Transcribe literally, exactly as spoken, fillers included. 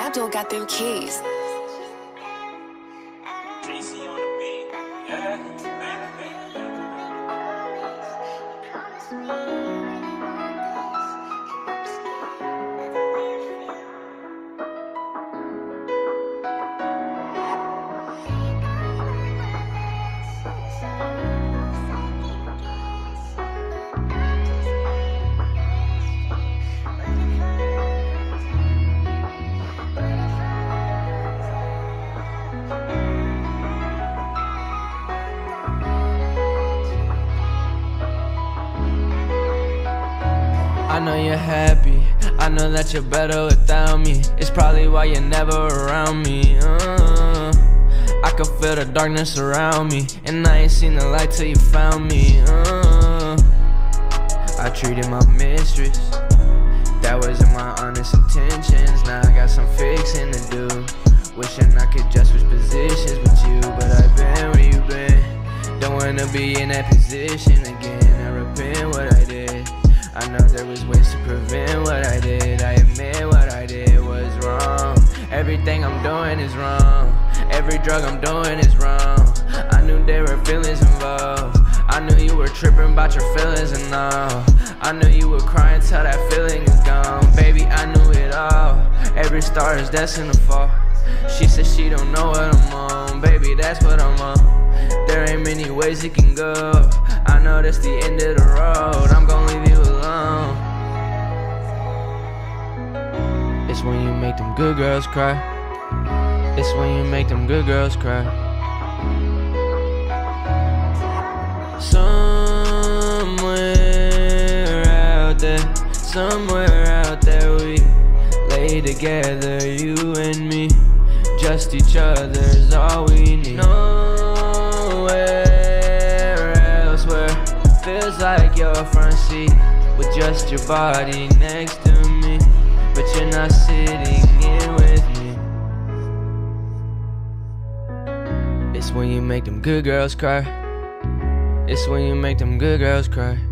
Abdul got them keys. I know you're happy, I know that you're better without me. It's probably why you're never around me. uh, I can feel the darkness around me, and I ain't seen the light till you found me. uh, I treated my mistress, that wasn't my honest intentions. Now I got some fixing to do, wishing I could just switch positions with you. But I've been where you been, don't wanna be in that position again. I repent what I did, I know there was ways to prevent what I did. I admit what I did was wrong. Everything I'm doing is wrong. Every drug I'm doing is wrong. I knew there were feelings involved. I knew you were tripping about your feelings and all. I knew you would cry until that feeling is gone. Baby, I knew it all. Every star is destined to fall. She said she don't know what I'm on. Baby, that's what I'm on. There ain't many ways it can go. I know that's the end of the road. I'm gonna leave you alone. It's when you make them good girls cry. It's when you make them good girls cry. Somewhere out there, somewhere out there we lay together, you and me. Just each other's all we need. Nowhere else where feels like your front seat, with just your body next to me, but you're not sitting in with me. It's when you make them good girls cry. It's when you make them good girls cry.